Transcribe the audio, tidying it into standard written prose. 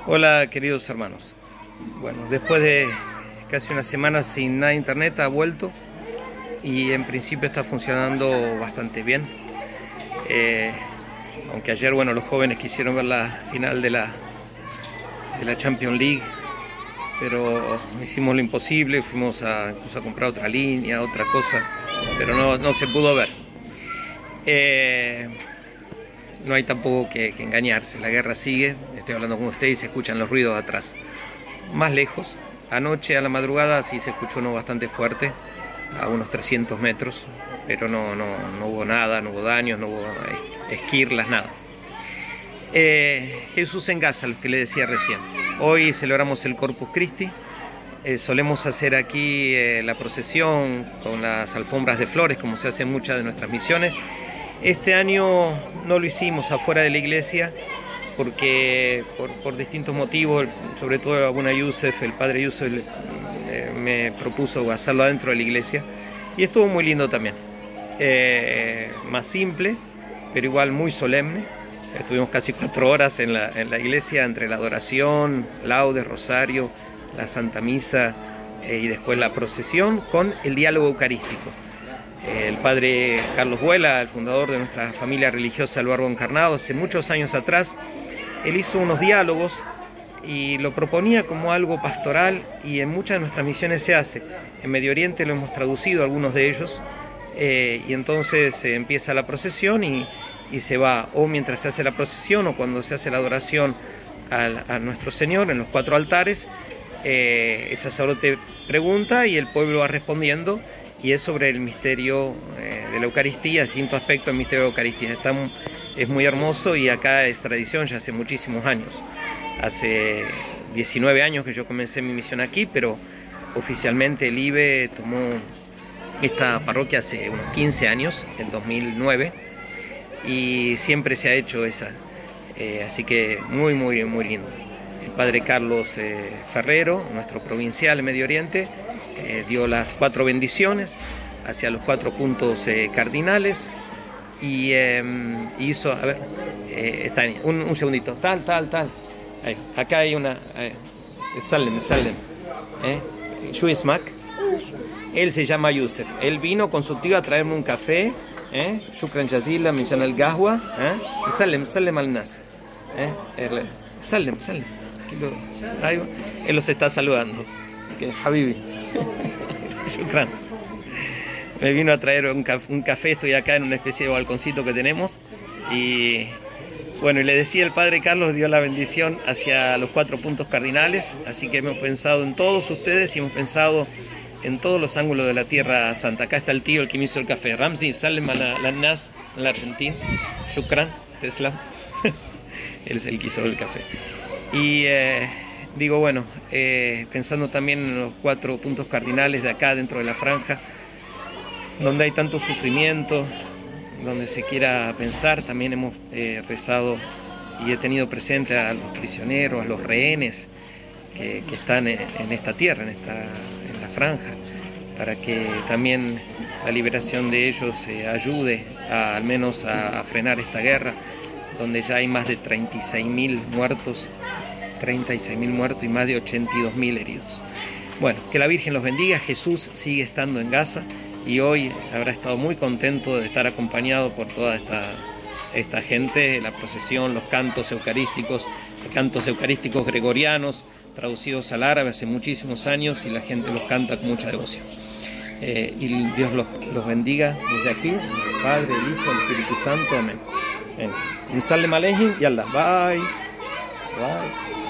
Hola queridos hermanos. Bueno, después de casi una semana sin nada de internet ha vuelto y en principio está funcionando bastante bien. Aunque ayer, bueno, los jóvenes quisieron ver la final de la Champions League, pero hicimos lo imposible, fuimos incluso a comprar otra línea, otra cosa, pero no se pudo ver. No hay tampoco que engañarse, la guerra sigue, estoy hablando con ustedes y se escuchan los ruidos atrás. Más lejos, anoche a la madrugada sí se escuchó uno bastante fuerte, a unos 300 metros, pero no hubo nada, no hubo daños, no hubo esquirlas, nada. Jesús en Gaza, lo que le decía recién. Hoy celebramos el Corpus Christi. Solemos hacer aquí la procesión con las alfombras de flores, como se hace en muchas de nuestras misiones. Este año no lo hicimos afuera de la iglesia porque por distintos motivos, sobre todo Abuna Yusef, el padre Yusef, me propuso hacerlo adentro de la iglesia y estuvo muy lindo también. Más simple, pero igual muy solemne. Estuvimos casi 4 horas en la iglesia entre la adoración, laudes, rosario, la Santa Misa y después la procesión con el diálogo eucarístico. El padre Carlos Vuela, el fundador de nuestra familia religiosa El Verbo Encarnado, hace muchos años atrás, él hizo unos diálogos y lo proponía como algo pastoral y en muchas de nuestras misiones se hace. En Medio Oriente lo hemos traducido algunos de ellos y entonces empieza la procesión y se va, o mientras se hace la procesión o cuando se hace la adoración a nuestro Señor en los 4 altares, el sacerdote pregunta y el pueblo va respondiendo. Y es sobre el misterio de la Eucaristía, distintos aspectos del misterio de la Eucaristía. Es muy hermoso y acá es tradición ya hace muchísimos años. Hace 19 años que yo comencé mi misión aquí, pero oficialmente el IBE tomó esta parroquia hace unos 15 años, en 2009, y siempre se ha hecho esa. Así que muy lindo. El padre Carlos Ferrero, nuestro provincial en Medio Oriente, dio las 4 bendiciones hacia los 4 puntos cardinales y hizo, a ver, está ahí, un segundito, tal, ahí, acá hay una, Salem, Shuismak, él se llama Yusef, él vino con su tío a traerme un café, Shukran Jazila, Michan al Gahwa, Salem al Nas, Salem, él los está saludando, Habibi. Shukran. Me vino a traer un café, estoy acá en una especie de balconcito que tenemos y bueno, y le decía el padre Carlos, dio la bendición hacia los 4 puntos cardinales, así que hemos pensado en todos ustedes y hemos pensado en todos los ángulos de la Tierra Santa. Acá está el tío, el que me hizo el café, Ramzi, Salem a la Nas, en la Argentina, Shukran, Tesla, él es el que hizo el café. Y digo, bueno, pensando también en los 4 puntos cardinales de acá dentro de la franja, donde hay tanto sufrimiento, donde se quiera pensar, también hemos rezado y he tenido presente a los prisioneros, a los rehenes que están en esta tierra, en la franja, para que también la liberación de ellos ayude al menos a frenar esta guerra, donde ya hay más de 36.000 muertos, y más de 82.000 heridos. Bueno, que la Virgen los bendiga. Jesús sigue estando en Gaza y hoy habrá estado muy contento de estar acompañado por toda esta gente, la procesión, los cantos eucarísticos gregorianos, traducidos al árabe hace muchísimos años y la gente los canta con mucha devoción. Y Dios los bendiga desde aquí, el Padre, el Hijo, el Espíritu Santo. Amén. Un Salem Aleichem y Allah. Bye.